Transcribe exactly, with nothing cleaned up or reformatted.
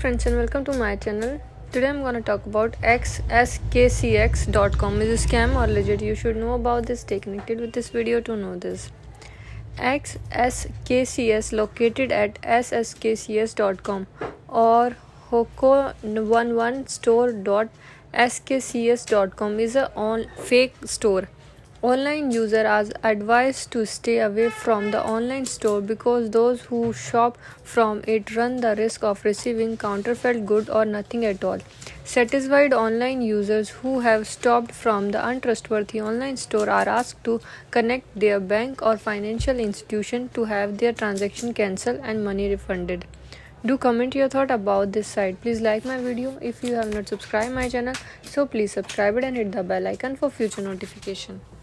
friends and welcome to my channel. Today I'm gonna talk about X S K C X dot com. Is it scam or legit? You should know about this. Stay connected with this video to know this. X S K C S located at S S K C S dot com or hoko eleven store dot S K C S dot com is a on fake store. Online users are advised to stay away from the online store because those who shop from it run the risk of receiving counterfeit goods or nothing at all. Satisfied online users who have stopped from the untrustworthy online store are asked to connect their bank or financial institution to have their transaction cancelled and money refunded. Do comment your thought about this site. Please like my video. If you have not subscribed my channel, so please subscribe it and hit the bell icon for future notification.